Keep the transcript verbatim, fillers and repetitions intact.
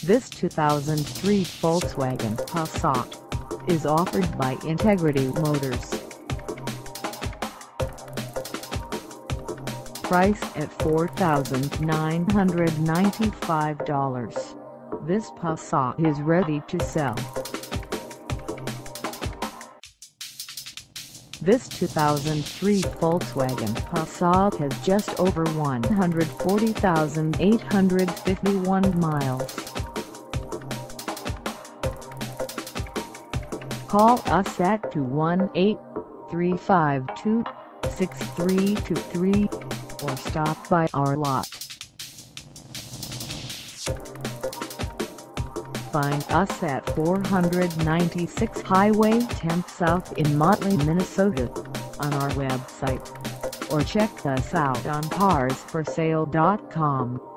This two thousand three Volkswagen Passat is offered by Integrity Motors. Price at four thousand nine hundred ninety-five dollars. This Passat is ready to sell. This two thousand three Volkswagen Passat has just over one hundred forty thousand eight hundred fifty-one miles. Call us at two one eight, three five two, six three two three or stop by our lot. Find us at four ninety-six Highway ten South in Motley, Minnesota, on our website, or check us out on cars for sale dot com.